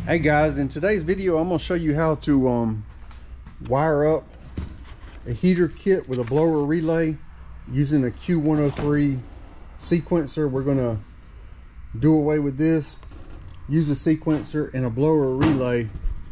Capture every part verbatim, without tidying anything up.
Hey guys, in today's video I'm going to show you how to um, wire up a heater kit with a blower relay using a Q one oh three sequencer. We're going to do away with this, use a sequencer and a blower relay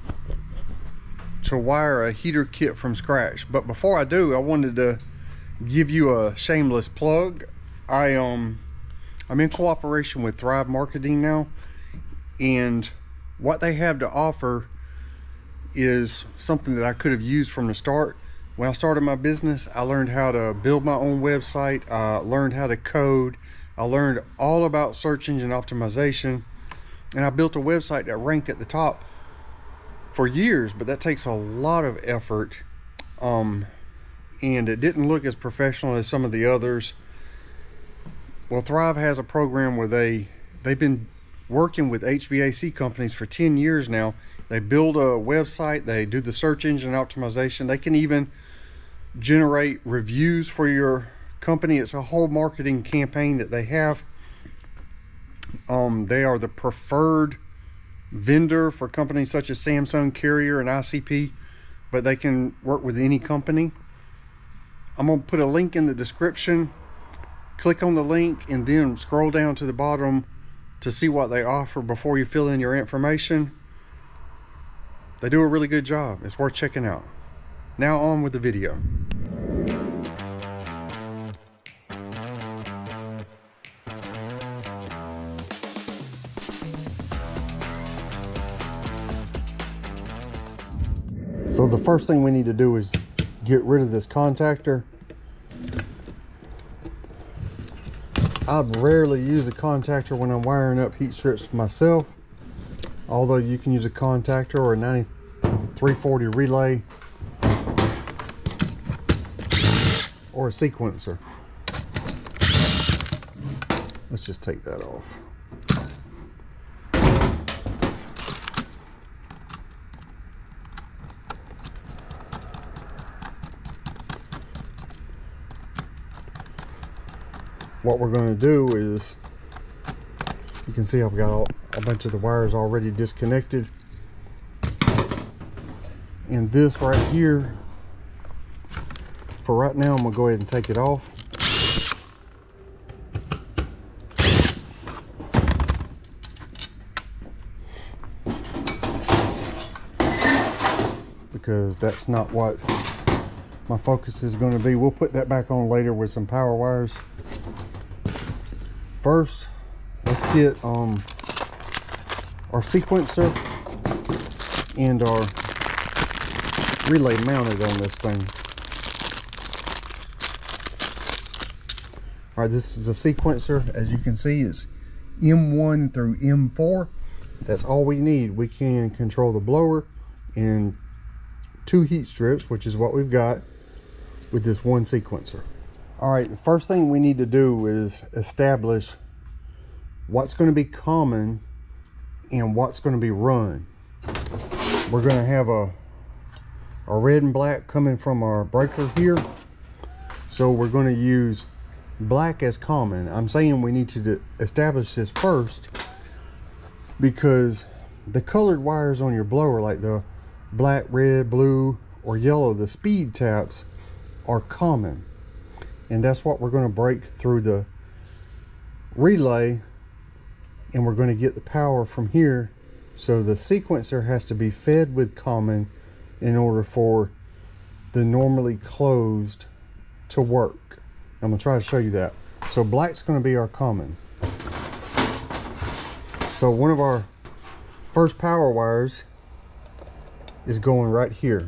to wire a heater kit from scratch. But before I do, I wanted to give you a shameless plug. I um I'm in cooperation with Thrive Marketing now, and what they have to offer is something that I could have used from the start. When I started my business, I learned how to build my own website. I learned how to code. I learned all about search engine optimization, and I built a website that ranked at the top for years, but that takes a lot of effort. Um, and it didn't look as professional as some of the others. Well, Thrive has a program where they, they've been working with H V A C companies for ten years now. They build a website, they do the search engine optimization, they can even generate reviews for your company. It's a whole marketing campaign that they have. Um, they are the preferred vendor for companies such as Samsung, Carrier, and I C P, but they can work with any company. I'm gonna put a link in the description. Click on the link and then scroll down to the bottom to see what they offer before you fill in your information. They do a really good job. It's worth checking out. Now on with the video. So the first thing we need to do is get rid of this contactor. I rarely use a contactor when I'm wiring up heat strips myself, although you can use a contactor or a ninety-three forty relay or a sequencer. Let's just take that off. What we're going to do is, you can see I've got all, a bunch of the wires already disconnected, and this right here, for right now, I'm going to go ahead and take it off. Because that's not what my focus is going to be. We'll put that back on later with some power wires. First, let's get um, our sequencer and our relay mounted on this thing. All right, this is a sequencer. As you can see, it's M one through M four. That's all we need. We can control the blower and two heat strips, which is what we've got with this one sequencer. All right, the first thing we need to do is establish what's going to be common and what's going to be run. We're going to have a, a red and black coming from our breaker here. So we're going to use black as common. I'm saying we need to establish this first because the colored wires on your blower, like the black, red, blue, or yellow, the speed taps, are common. And that's what we're going to break through the relay, and we're going to get the power from here. So the sequencer has to be fed with common in order for the normally closed to work. I'm going to try to show you that. So black's going to be our common. So one of our first power wires is going right here.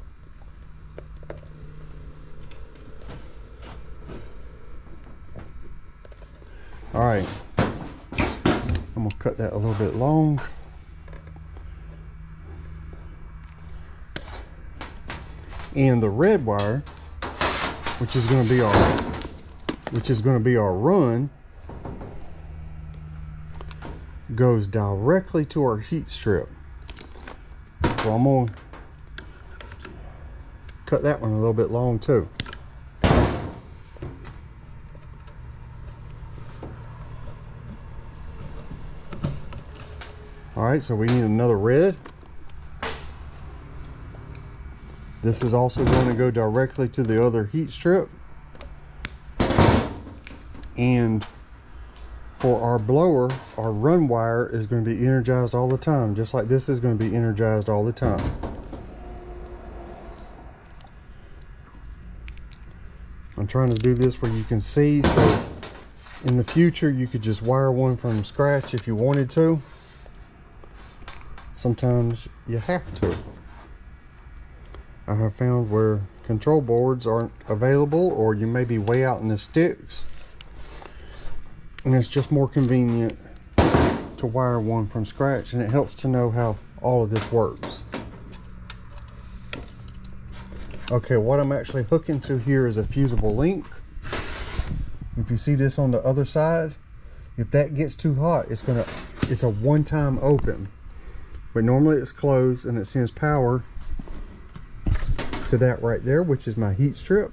All right, I'm gonna cut that a little bit long. And the red wire, which is gonna be our, which is gonna be our run, goes directly to our heat strip. So I'm gonna cut that one a little bit long too. All right, so we need another red. This is also going to go directly to the other heat strip. And for our blower, our run wire is going to be energized all the time, just like this is going to be energized all the time. I'm trying to do this where you can see, so in the future you could just wire one from scratch if you wanted to. Sometimes you have to. I have found where control boards aren't available, or you may be way out in the sticks, and it's just more convenient to wire one from scratch, and it helps to know how all of this works. Okay, what I'm actually hooking to here is a fusible link. If you see this on the other side, if that gets too hot, it's gonna it's a one-time open, but normally it's closed and it sends power to that right there, which is my heat strip.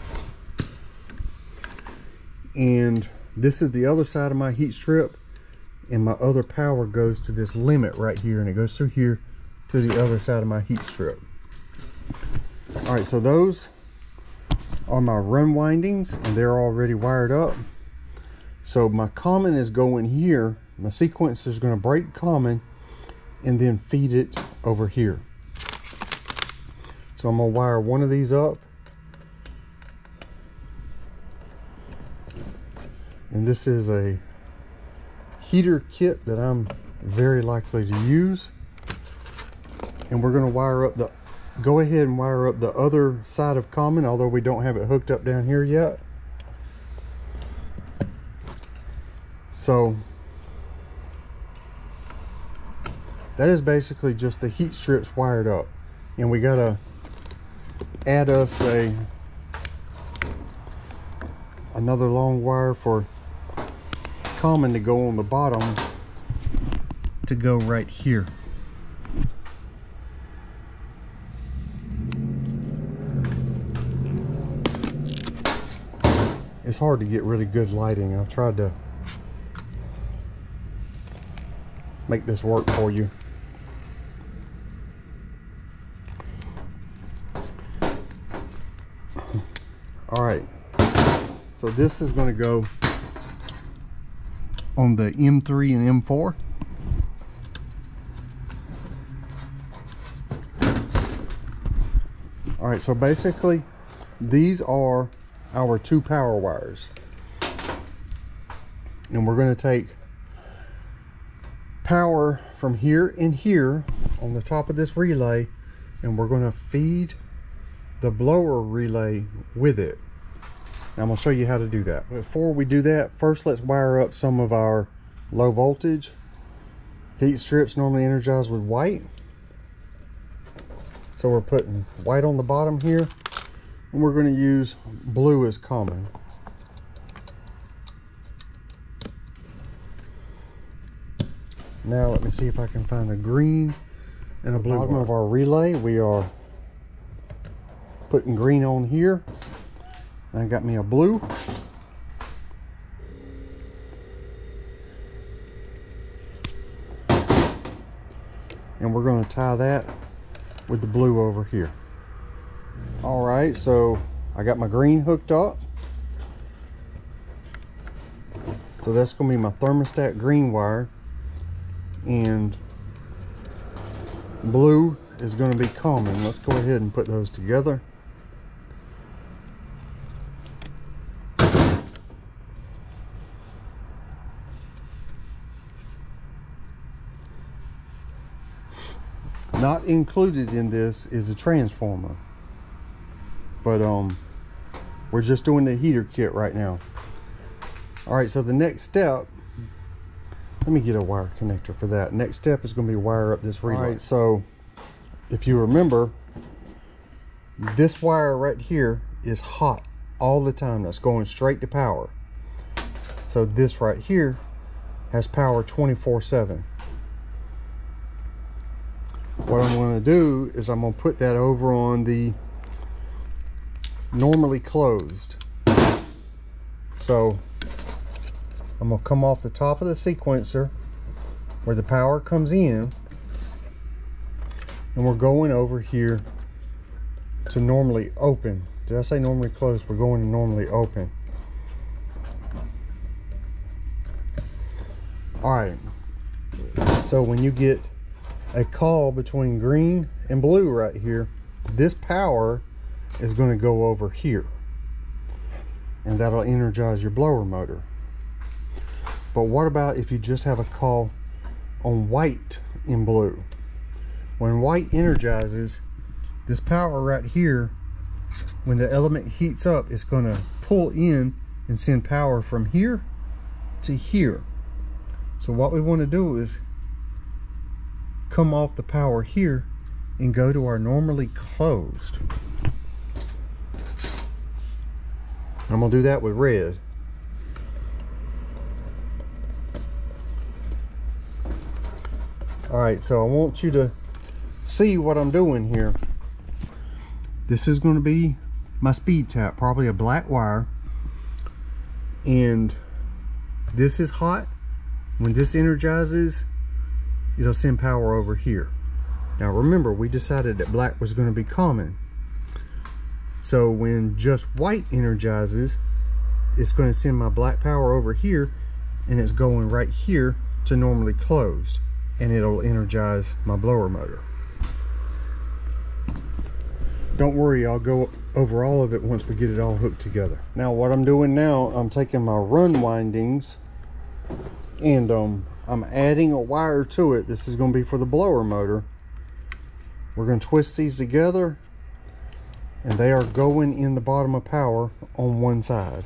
And this is the other side of my heat strip, and my other power goes to this limit right here, and it goes through here to the other side of my heat strip. All right, so those are my run windings, and they're already wired up. So my common is going here. My sequencer is going to break common and then feed it over here. So I'm going to wire one of these up, and this is a heater kit that I'm very likely to use. And we're going to wire up the go ahead and wire up the other side of common, although we don't have it hooked up down here yet. So that is basically just the heat strips wired up, and we gotta add us a another long wire for common to go on the bottom to go right here. It's hard to get really good lighting. I've tried to make this work for you. All right, so this is going to go on the M three and M four. All right, so basically these are our two power wires, and we're going to take power from here and here on the top of this relay, and we're going to feed the blower relay with it. Now I'm going to show you how to do that. Before we do that, first let's wire up some of our low voltage heat strips, normally energized with white. So we're putting white on the bottom here, and we're going to use blue as common. Now let me see if I can find a green and a blue. Bottom of our relay, we are putting green on here. I got me a blue. And we're going to tie that with the blue over here. All right, so I got my green hooked up. So that's going to be my thermostat green wire, and blue is going to be common. Let's go ahead and put those together. Not included in this is a transformer, but um we're just doing the heater kit right now. All right, so the next step, let me get a wire connector for that. Next step is going to be wire up this relay. All right, so if you remember, this wire right here is hot all the time. That's going straight to power. So this right here has power twenty-four seven. What I'm going to do is I'm going to put that over on the normally closed. So I'm going to come off the top of the sequencer, where the power comes in, and we're going over here to normally open. Did I say normally close? We're going to normally open. All right, so when you get a call between green and blue right here, this power is going to go over here, and that'll energize your blower motor. But what about if you just have a call on white and blue? When white energizes, this power right here, when the element heats up, it's going to pull in and send power from here to here. So what we want to do is come off the power here and go to our normally closed. I'm going to do that with red. All right, so I want you to see what I'm doing here. This is going to be my speed tap, probably a black wire, and this is hot. When this energizes, it'll send power over here. Now remember, we decided that black was going to be common, so when just white energizes, it's going to send my black power over here, and it's going right here to normally closed, and it'll energize my blower motor. Don't worry, I'll go over all of it once we get it all hooked together. Now what I'm doing now, I'm taking my run windings and um, I'm adding a wire to it. This is going to be for the blower motor. We're going to twist these together, and they are going in the bottom of power on one side.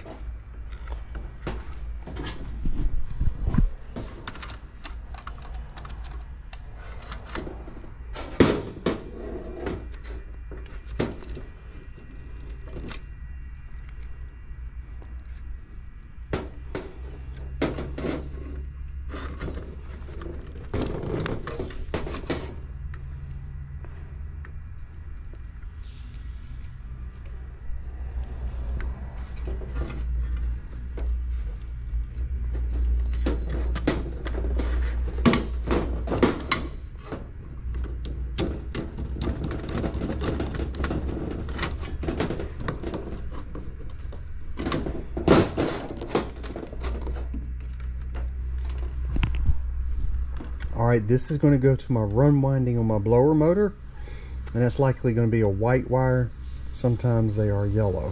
All right, this is going to go to my run winding on my blower motor, and that's likely going to be a white wire. Sometimes they are yellow.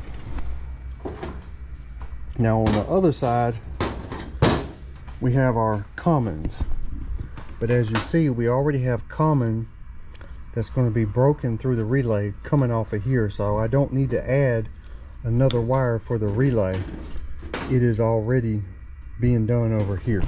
Now on the other side, we have our commons, but as you see, we already have common that's going to be broken through the relay coming off of here, so I don't need to add another wire for the relay. It is already being done over here.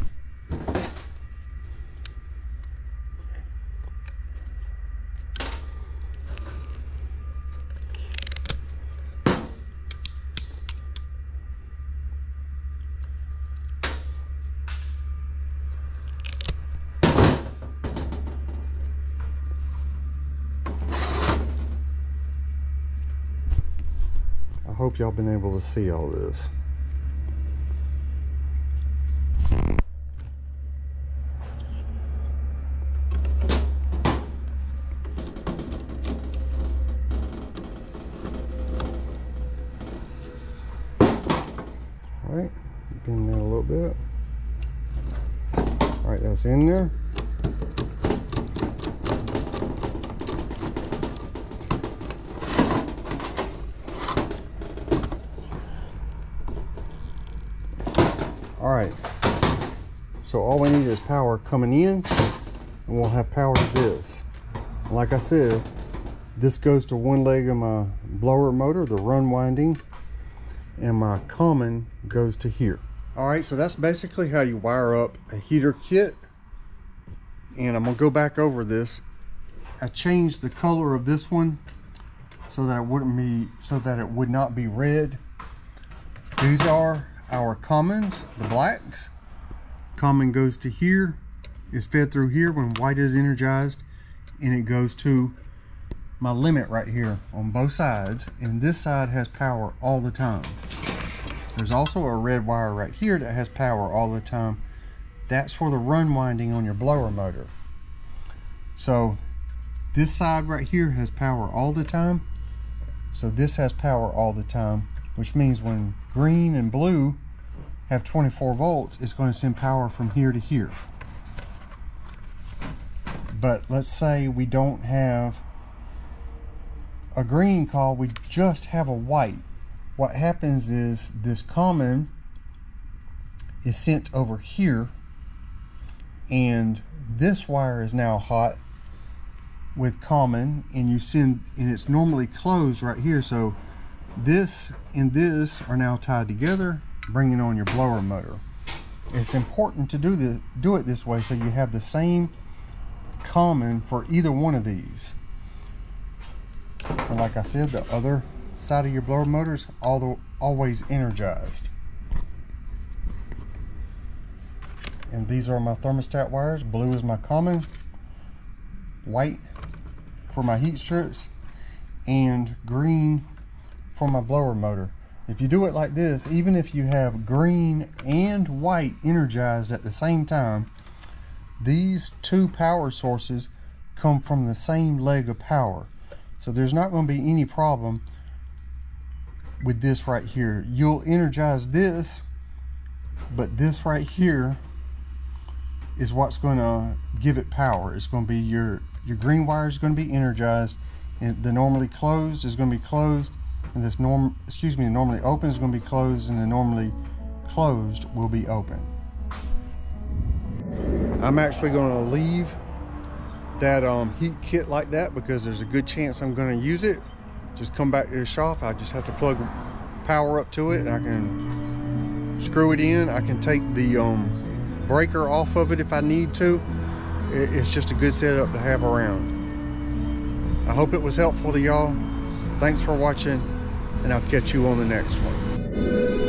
I hope y'all been able to see all this. All right, bend that a little bit. All right, that's in there. All right, so all we need is power coming in, and we'll have power to this. Like I said, this goes to one leg of my blower motor, the run winding, and my common goes to here. All right, so that's basically how you wire up a heater kit, and I'm gonna go back over this. I changed the color of this one so that it wouldn't be, so that it would not be red. These are our commons, the blacks. Common goes to here, is fed through here when white is energized, and it goes to my limit right here on both sides, and this side has power all the time. There's also a red wire right here that has power all the time that's for the run winding on your blower motor. So this side right here has power all the time. So this has power all the time, which means when green and blue have twenty-four volts, it's going to send power from here to here. But let's say we don't have a green call, we just have a white. What happens is this common is sent over here, and this wire is now hot with common, and you send, and it's normally closed right here. So this and this are now tied together, bringing on your blower motor. It's important to do the do it this way so you have the same common for either one of these. And like I said, the other side of your blower motor is all the, always energized. And these are my thermostat wires. Blue is my common, white for my heat strips, and green for my blower motor. If you do it like this, even if you have green and white energized at the same time, these two power sources come from the same leg of power. So there's not going to be any problem with this right here. You'll energize this, but this right here is what's going to give it power. It's going to be your your green wire is going to be energized, and the normally closed is going to be closed, and this norm excuse me normally open is going to be closed, and the normally closed will be open. I'm actually going to leave that um, heat kit like that because there's a good chance I'm going to use it. Just come back to the shop. I just have to plug power up to it, and I can screw it in. I can take the um, breaker off of it if I need to. It's just a good setup to have around. I hope it was helpful to y'all. Thanks for watching, and I'll catch you on the next one.